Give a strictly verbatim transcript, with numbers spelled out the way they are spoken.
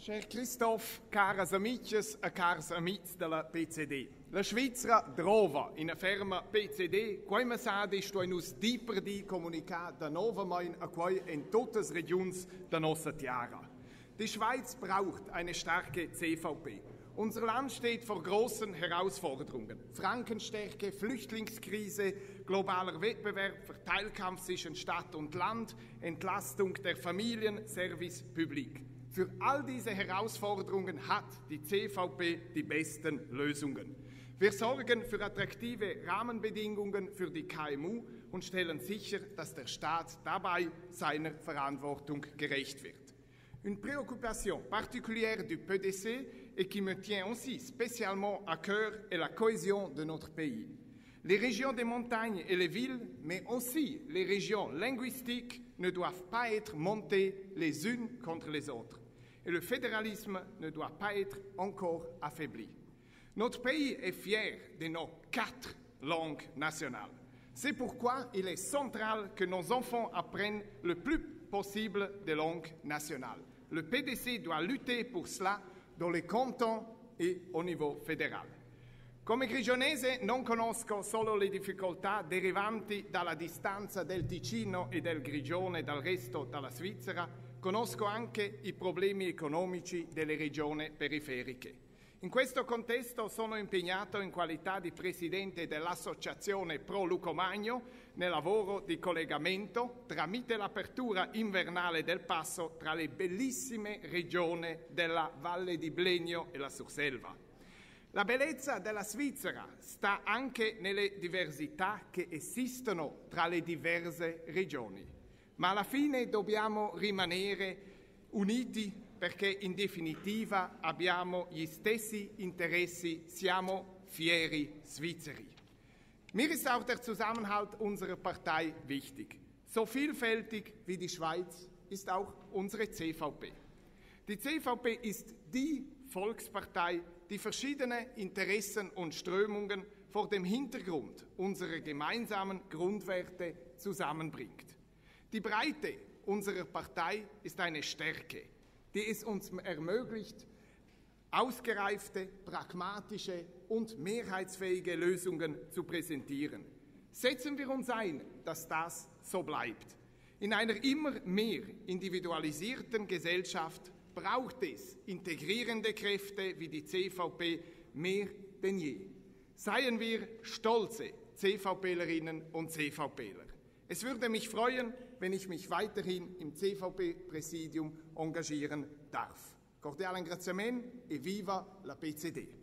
Cher Christophe, caras amiches e cars amics della P C D. La Svizzera trova in ferma P C D, come sa di sto in us deeper di comunicare da nova main a quai in tutte le regioni der nostra Tiara. Die Schweiz braucht eine starke C V P. Unser Land steht vor großen Herausforderungen. Frankenstärke, Flüchtlingskrise, globaler Wettbewerb, Verteilkampf zwischen Stadt und Land, Entlastung der Familien, Service Public. Für all diese Herausforderungen hat die C V P die besten Lösungen. Wir sorgen für attraktive Rahmenbedingungen für die K M U und stellen sicher, dass der Staat dabei seiner Verantwortung gerecht wird. Une préoccupation particulière du P D C et qui me tient aussi spécialement à cœur est la cohésion de notre pays. Les régions des montagnes et les villes, mais aussi les régions linguistiques, ne doivent pas être montées les unes contre les autres. Et le fédéralisme ne doit pas être encore affaibli. Notre pays est fier de nos quatre langues nationales. C'est pourquoi il est central que nos enfants apprennent le plus possible des langues nationales. Le P D C doit lutter pour cela dans les cantons et au niveau fédéral. Come grigionese non conosco solo le difficoltà derivanti dalla distanza del Ticino e del Grigione dal resto della Svizzera, conosco anche i problemi economici delle regioni periferiche. In questo contesto sono impegnato in qualità di presidente dell'associazione Pro Lucomagno nel lavoro di collegamento tramite l'apertura invernale del passo tra le bellissime regioni della Valle di Blegno e la Surselva. La bellezza della Svizzera sta anche nelle diversità che esistono tra le diverse regioni, ma alla fine dobbiamo rimanere uniti perché in definitiva abbiamo gli stessi interessi, siamo fieri Svizzeri. Mir ist auch der Zusammenhalt unserer Partei wichtig. So vielfältig wie die Schweiz ist auch unsere C V P. Die C V P ist die Volkspartei, die verschiedene Interessen und Strömungen vor dem Hintergrund unserer gemeinsamen Grundwerte zusammenbringt. Die Breite unserer Partei ist eine Stärke, die es uns ermöglicht, ausgereifte, pragmatische und mehrheitsfähige Lösungen zu präsentieren. Setzen wir uns ein, dass das so bleibt. In einer immer mehr individualisierten Gesellschaft braucht es integrierende Kräfte wie die C V P mehr denn je. Seien wir stolze CVPlerinnen und CVPler. Es würde mich freuen, wenn ich mich weiterhin im C V P-Präsidium engagieren darf. Cordiale ringraziamento e viva la P C D!